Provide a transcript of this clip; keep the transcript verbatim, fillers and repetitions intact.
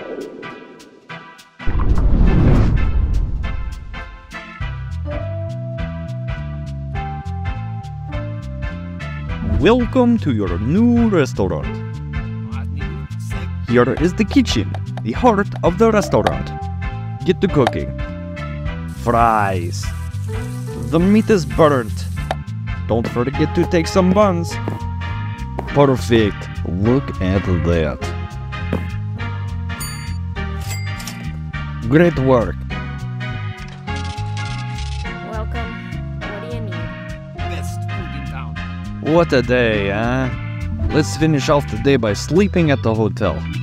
Welcome to your new restaurant. Here is the kitchen, the heart of the restaurant. Get to cooking. Fries. The meat is burnt. Don't forget to take some buns. Perfect. Look at that. Great work. Welcome. What do you need? Best food in town. What a day, huh? Let's finish off the day by sleeping at the hotel.